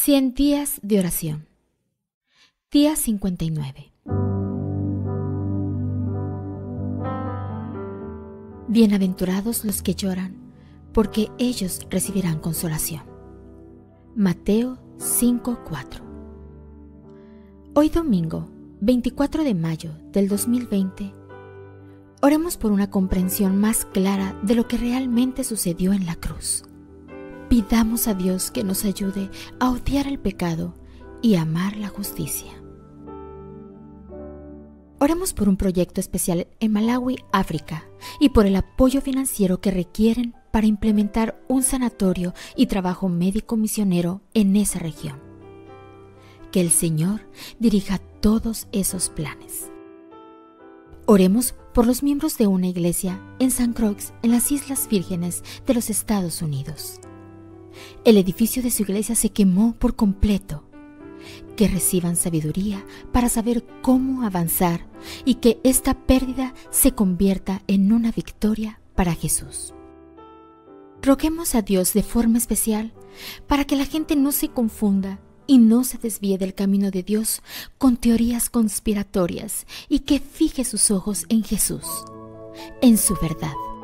100 días de oración. Día 59. Bienaventurados los que lloran, porque ellos recibirán consolación. Mateo 5:4. Hoy domingo, 24 de mayo del 2020, oremos por una comprensión más clara de lo que realmente sucedió en la cruz. Pidamos a Dios que nos ayude a odiar el pecado y amar la justicia. Oremos por un proyecto especial en Malawi, África, y por el apoyo financiero que requieren para implementar un sanatorio y trabajo médico misionero en esa región. Que el Señor dirija todos esos planes. Oremos por los miembros de una iglesia en St. Croix, en las Islas Vírgenes de los Estados Unidos. El edificio de su iglesia se quemó por completo. Que reciban sabiduría para saber cómo avanzar y que esta pérdida se convierta en una victoria para Jesús. Roguemos a Dios de forma especial para que la gente no se confunda y no se desvíe del camino de Dios con teorías conspiratorias y que fije sus ojos en Jesús, en su verdad.